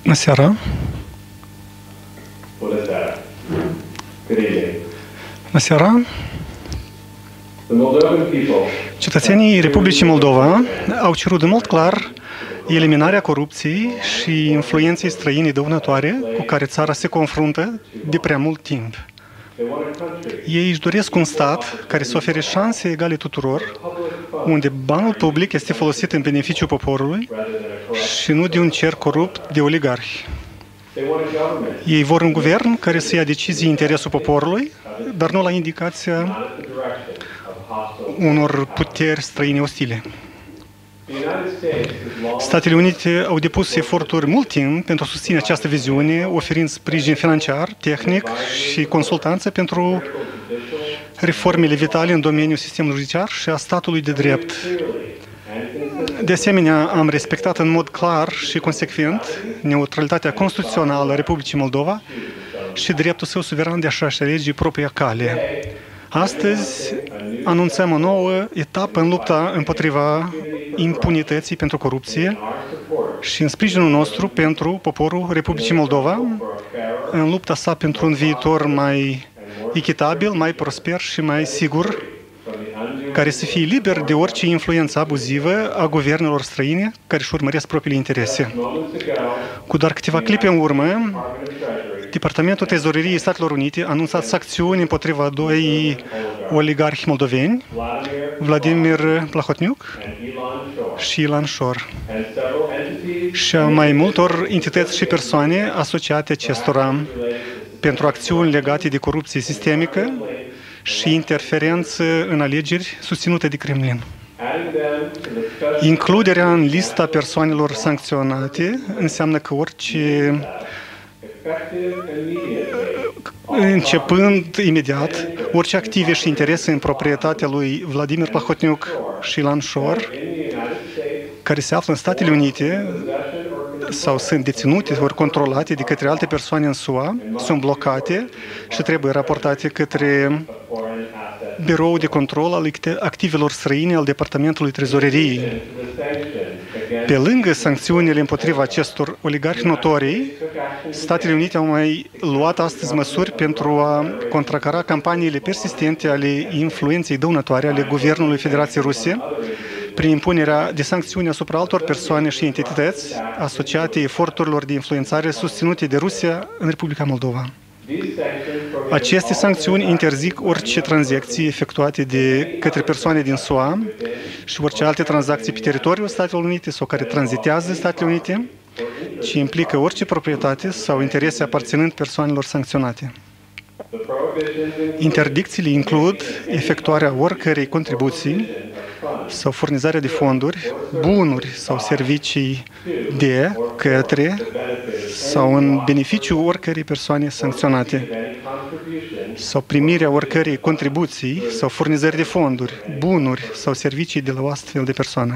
Bună seara! Bună seara! Cetățenii Republicii Moldova au cerut în mod clar eliminarea corupției și influenței străine dăunătoare cu care țara se confruntă de prea mult timp. Ei își doresc un stat care să ofere șanse egale tuturor, unde banul public este folosit în beneficiul poporului și nu de un cerc corupt de oligarhi. Ei vor un guvern care să ia decizii în interesul poporului, dar nu la indicația unor puteri străine ostile. Statele Unite au depus eforturi mult timp pentru a susține această viziune, oferind sprijin financiar, tehnic și consultanță pentru reformele vitale în domeniul sistemului judiciar și a statului de drept. De asemenea, am respectat în mod clar și consecvent neutralitatea constituțională a Republicii Moldova și dreptul său suveran de a-și alege propria cale. Astăzi anunțăm o nouă etapă în lupta împotriva impunității pentru corupție și în sprijinul nostru pentru poporul Republicii Moldova, în lupta sa pentru un viitor mai echitabil, mai prosper și mai sigur, care să fie liber de orice influență abuzivă a guvernelor străine care își urmăresc propriile interese. Cu doar câteva clipe în urmă, Departamentul Trezoreriei Statelor Unite a anunțat sancțiuni împotriva doi oligarhi moldoveni, Vladimir Plahotniuc și Ilan Șor, și a mai multor entități și persoane asociate acestora pentru acțiuni legate de corupție sistemică și interferență în alegeri susținute de Kremlin. Includerea în lista persoanelor sancționate înseamnă că orice, începând imediat, orice active și interese în proprietatea lui Vladimir Plahotniuc și Ilan Șor, care se află în Statele Unite sau sunt deținute ori controlate de către alte persoane în SUA, sunt blocate și trebuie raportate către Biroul de Control al Activelor Străine al Departamentului Trezoreriei. Pe lângă sancțiunile împotriva acestor oligarhi notorii, Statele Unite au mai luat astăzi măsuri pentru a contracara campaniile persistente ale influenței dăunătoare ale Guvernului Federației Ruse, prin impunerea de sancțiuni asupra altor persoane și entități asociate eforturilor de influențare susținute de Rusia în Republica Moldova. Aceste sancțiuni interzic orice tranzacții efectuate de către persoane din SUA și orice alte tranzacții pe teritoriul Statelor Unite sau care tranzitează Statele Unite, ce implică orice proprietate sau interese aparținând persoanelor sancționate. Interdicțiile includ efectuarea oricărei contribuții sau furnizarea de fonduri, bunuri sau servicii de, către sau în beneficiul oricărei persoane sancționate, sau primirea oricărei contribuții sau furnizări de fonduri, bunuri sau servicii de la o astfel de persoană.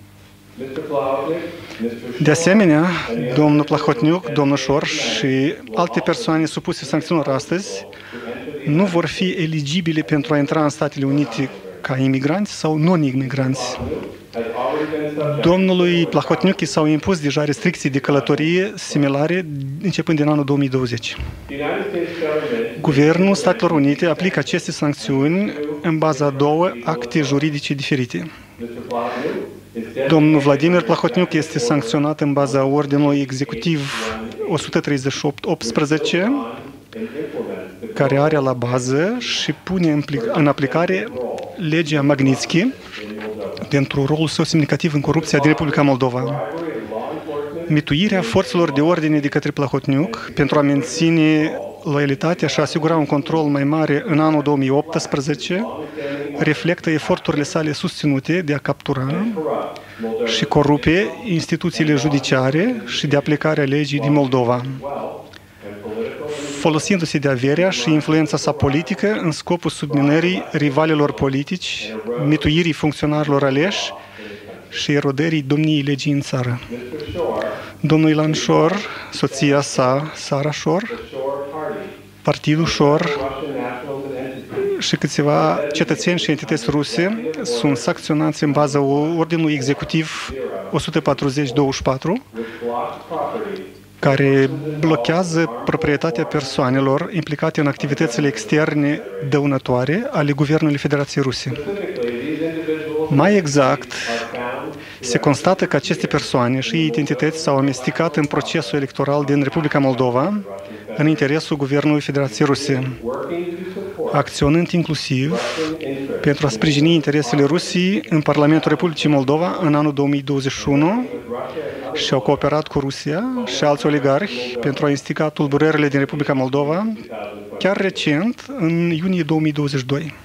De asemenea, domnul Plahotniuc, domnul Șor și alte persoane supuse sancțiunilor astăzi nu vor fi eligibile pentru a intra în Statele Unite ca imigranți sau non-imigranți. Domnului Plahotniuc s-au impus deja restricții de călătorie similare începând din anul 2020. Guvernul Statelor Unite aplică aceste sancțiuni în baza a două acte juridice diferite. Domnul Vladimir Plahotniuc este sancționat în baza Ordinului Executiv 138-18, care are la bază și pune în aplicare legea Magnitsky pentru rolul său semnificativ în corupția din Republica Moldova. Mituirea forțelor de ordine de către Plahotniuc pentru a menține loialitatea și a asigura un control mai mare în anul 2018 reflectă eforturile sale susținute de a captura și corupe instituțiile judiciare și de aplicarea legii din Moldova, folosindu-se de averea și influența sa politică în scopul subminării rivalilor politici, mituirii funcționarilor aleși și erodării domniei legii în țară. Domnul Ilan Șor, soția sa, Sara Șor, partidul Șor și câțiva cetățeni și entități ruse sunt sancționați în baza Ordinului Executiv 140-24, care blochează proprietatea persoanelor implicate în activitățile externe dăunătoare ale Guvernului Federației Ruse. Mai exact, se constată că aceste persoane și identități s-au amestecat în procesul electoral din Republica Moldova în interesul Guvernului Federației Ruse, acționând inclusiv pentru a sprijini interesele Rusiei în Parlamentul Republicii Moldova în anul 2021 și au cooperat cu Rusia și alți oligarhi pentru a instiga tulburările din Republica Moldova, chiar recent, în iunie 2022.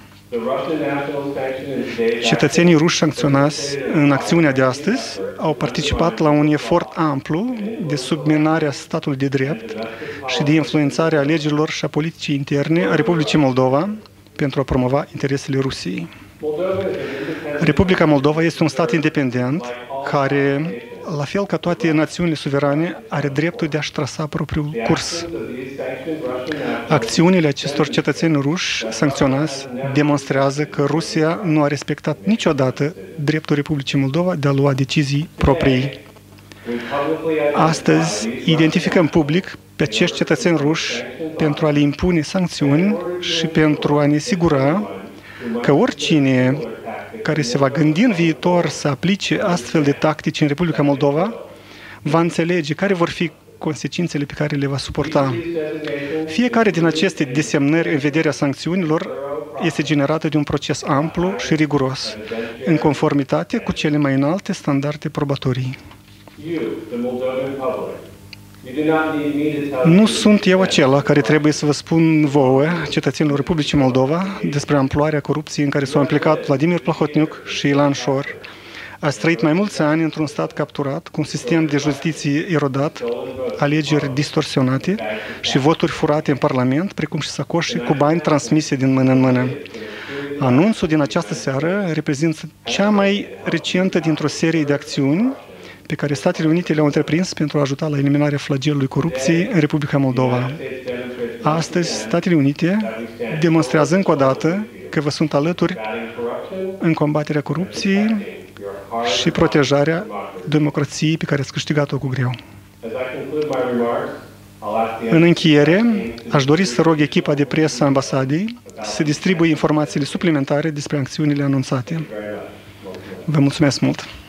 Cetățenii ruși sancționați în acțiunea de astăzi au participat la un efort amplu de subminare a statului de drept și de influențare a legilor și a politicii interne a Republicii Moldova pentru a promova interesele Rusiei. Republica Moldova este un stat independent care, la fel ca toate națiunile suverane, are dreptul de a-și trasa propriul curs. Acțiunile acestor cetățeni ruși sancționați demonstrează că Rusia nu a respectat niciodată dreptul Republicii Moldova de a lua decizii proprii. Astăzi identificăm public pe acești cetățeni ruși pentru a le impune sancțiuni și pentru a ne asigura că oricine care se va gândi în viitor să aplice astfel de tactici în Republica Moldova va înțelege care vor fi consecințele pe care le va suporta. Fiecare din aceste desemnări în vederea sancțiunilor este generată de un proces amplu și riguros, în conformitate cu cele mai înalte standarde probatorii. Nu sunt eu acela care trebuie să vă spun vouă, cetățenilor Republicii Moldova, despre amploarea corupției în care s-au implicat Vladimir Plahotniuc și Ilan Șor. Ați trăit mai mulți ani într-un stat capturat, cu un sistem de justiție erodat, alegeri distorsionate și voturi furate în Parlament, precum și sacoșe cu bani transmise din mână în mână. Anunțul din această seară reprezintă cea mai recentă dintr-o serie de acțiuni pe care Statele Unite le-au întreprins pentru a ajuta la eliminarea flagelului corupției în Republica Moldova. Astăzi, Statele Unite demonstrează încă o dată că vă sunt alături în combaterea corupției și protejarea democrației pe care ați câștigat-o cu greu. În încheiere, aș dori să rog echipa de presă a ambasadei să distribuie informațiile suplimentare despre acțiunile anunțate. Vă mulțumesc mult!